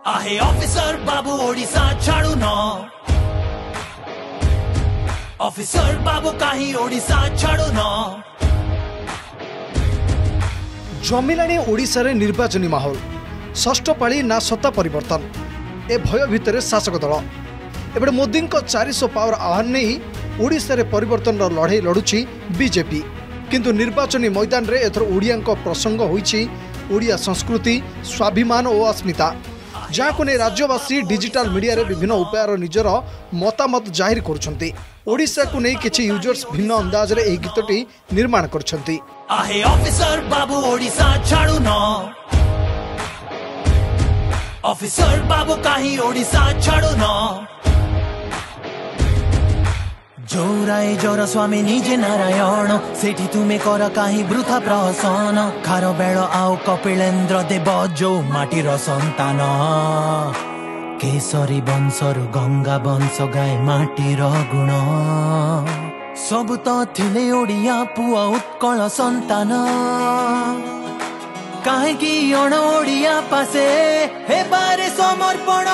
आहे ऑफिसर बाबू ओडिशा छाड़ू न ऑफिसर बाबू कहीं ओडिशा छाड़ू न जमिलानी ओडिशा रे निर्वाचनी माहौल षष्ठ पाली ना सत्ता परिवर्तन ए भय भितर शासक दल एबे मोदी 400 पावर आह्वान नहीं ओडिशा रे परिवर्तन लड़ाई लड़ुची बीजेपी किंतु निर्वाचनी मैदान रे एथर ओडिया प्रसंग होईची ओडिया संस्कृति स्वाभिमान और अस्मिता जहाँ ने राज्यवासी डिजिटल मीडिया रे विभिन्न उपायर निजर मतामत जाहिर करुछंती ओडिशा को नहीं किछि यूजर्स भिन्न अंदाज रे एही गीतटी निर्माण करछंती। आहे ऑफिसर बाबू ओडिशा छाड़ू न ऑफिसर बाबू कहीं ओडिशा छाड़ू न जोराए जोर स्वामी निजे नारायण सेठी तुमे कर कहीं वृथा प्रहसन खार बेड़ आउ कपिलेन्द्र देव जो माटीर संतान केसरी वंशर गंगा वंश गाए माटीर गुण सब तो थिले ओडिया पुआ उत्कल संतान काहेकि अण ओडिया पासे हे बारे समर्पण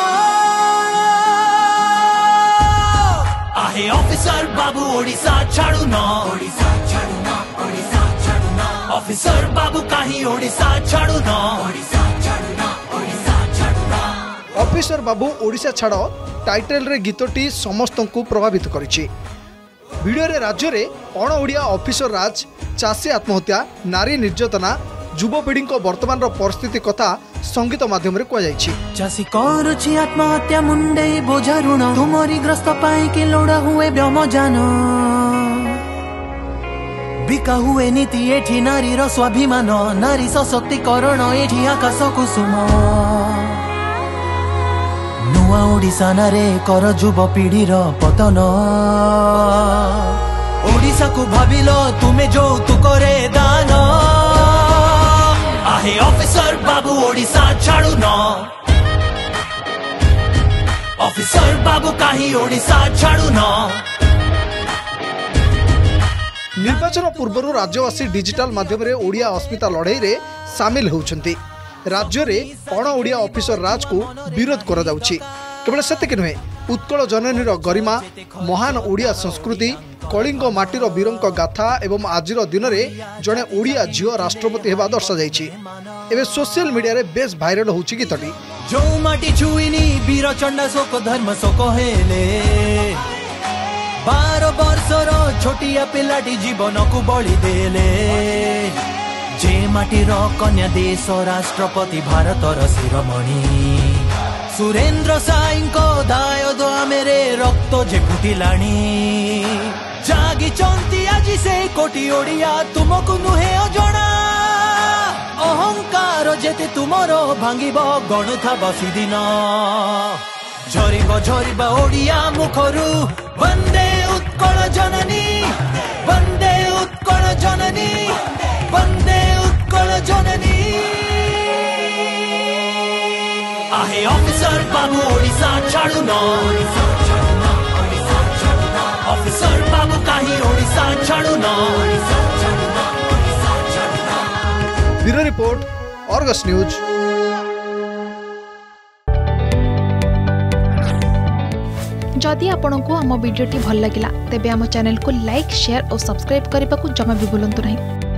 आहे ऑफिसर बाबू ओडिशा छाड़ू न ओडिशा छाड़ू न ओडिशा छाड़ू न ऑफिसर बाबू कहीं ओडिशा छाड़ू न ओडिशा छाड़ू न ओडिशा छाड़ू न ऑफिसर बाबू ओडिशा छाड़ टाइटल रे गीतटी समस्त को प्रभावित करिछि। वीडियो रे राज्य रे अण ओडिया ऑफिसर राज चाषी आत्महत्या नारी निर्यातना युवपीढ़ी वर्तमान परिस्थिति कथा संगीत माध्यम रे कह जायछि। चासी करुछि आत्महत्या मुंडे बोझा ऋण तुमरी ग्रस्त पाई के लोड़ा हुए ब्रह्मजान बिका हुए नीति एठी नारीर स्वाभिमान नारी सशक्तिकरण एठी आकाश कुसुम नुआ ओडिशा नारे कर युवपीढ़ीर पतन ओडिशा को भाविलो तुमे जो तु करे दान आहे ऑफिसर बाबू ओडिशा छाड़ू न ऑफिसर बाबू कहीं ओडिशा छाड़ू न निर्वाचन पूर्व राज्यवासी डिजिटल माध्यम रे ओडिया अस्मिता लड़ाई रे सामिल होउछंती राज्य रे अण ओडिया ऑफिसर राज को विरोध करा जाउछि। केवल सेतिक नुहे उत्कल जननीर गरिमा महान ओडिया संस्कृति कलिंग माटीर वीरंक गाथा एवं आजिर दिन में जड़े ओडिया झील राष्ट्रपति हेबा दर्शा जाइछि। एबे सोशल मीडिया रे बेस भाइरल होउछि गीतटी जो माटी छुइनी वीर चंडा शोक धर्म शोक हेले 12 वर्षर छोटिया पिलाटी जीवन को बलि देले जे माटीर कन्या देश राष्ट्रपति भारतर शिरोमणि सुरेंद्र साई को दायद मेरे रक्त जे फुटिलाणी जागी चंती आज से कोटी ओडिया तुमको नुहे अजणा अहंकार जेते तुमरो भांगिब गणुथा बसी दिन झरिब ओडिया मुखरु वंदे उत्कल जननी वंदे उत्कल जननी वंदे उत्कल जननी आहे ऑफिसर बाबू ओडिशा छाड़ू न ऑफिसर बाबू कहीं ओडिशा छाड़ू न ब्यूरो रिपोर्ट आर्गस न्यूज। जदि आपंक आम भिडी भल लगा तेब आम चैनल को लाइक शेयर और सब्सक्राइब करने को जमा भी भूलु नहीं।